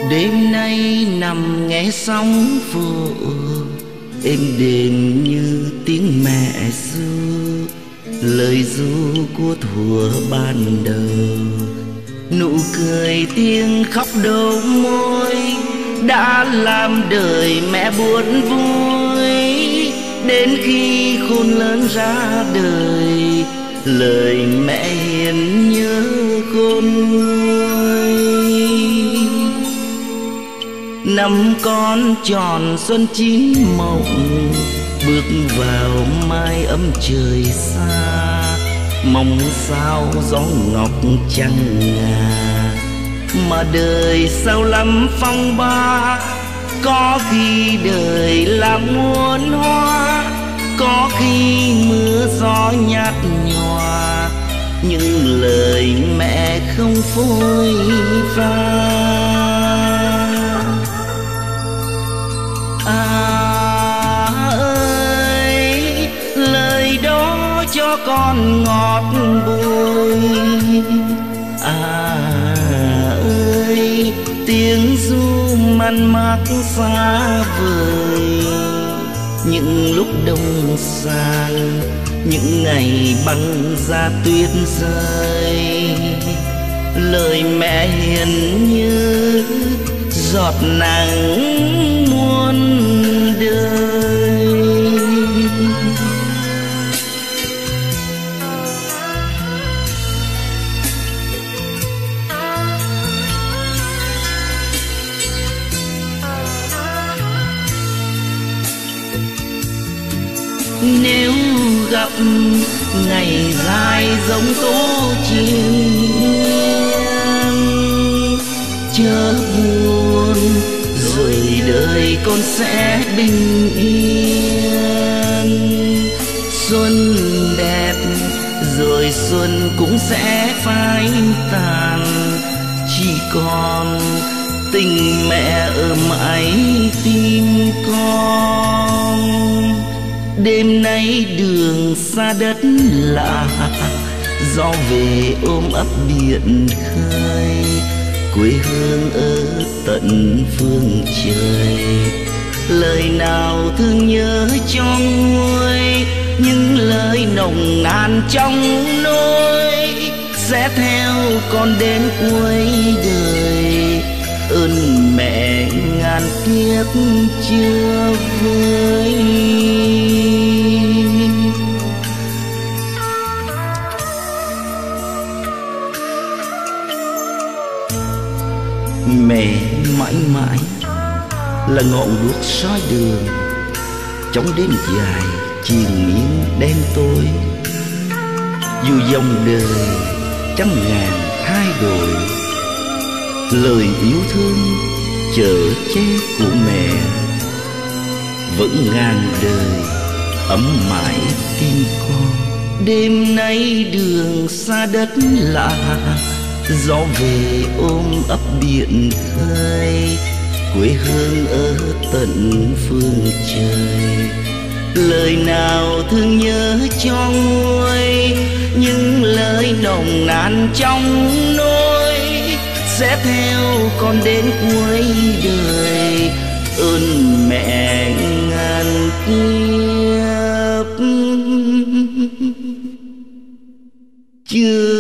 Đêm nay nằm nghe sóng vỗ êm đềm như tiếng mẹ ru, lời ru của thuở ban đầu. Nụ cười tiếng khóc đầu môi đã làm đời mẹ buồn vui. Đến khi khôn lớn ra đời, lời mẹ hiền nhớ khôn nguôi. Năm con tròn xuân chín mộng, bước vào mai ấm trời xa. Mong sao gió ngọc trăng ngà, mà đời sao lắm phong ba. Có khi đời là muôn hoa, có khi mưa gió nhạt nhòa. Nhưng lời mẹ không phôi pha. Ơi, lời đó cho con ngọt bùi. Ơi, tiếng ru man mác xa vời. Những lúc đông sang, những ngày băng giá tuyết rơi, lời mẹ hiền như giọt nắng muôn đời. Nếu gặp ngày dài giống tố chiên, chớ buồn rồi đời con sẽ bình yên. Xuân đẹp rồi xuân cũng sẽ phai tàn, chỉ còn tình mẹ ở mãi tim con. Đêm nay đường xa đất lạ, gió về ôm ấp biển khơi. Quê hương ở tận phương trời, lời nào thương nhớ cho nguôi. Những lời nồng nàn trong nỗi sẽ theo con đến cuối đời. Ơn mẹ ngàn kiếp chưa vơi. Mẹ mãi mãi là ngọn đuốc soi đường, trong đêm dài triền miên đen tối. Dù dòng đời trăm ngàn thay đổi, lời yêu thương chở che của mẹ vẫn ngàn đời ấm mãi tim con. Đêm nay đường xa đất lạ, gió về ôm ấp biển khơi. Quê hương ở tận phương trời, lời nào thương nhớ cho nguôi. Những lời nồng nàn trong nỗi sẽ theo con đến cuối đời. Ơn mẹ ngàn kiếp chưa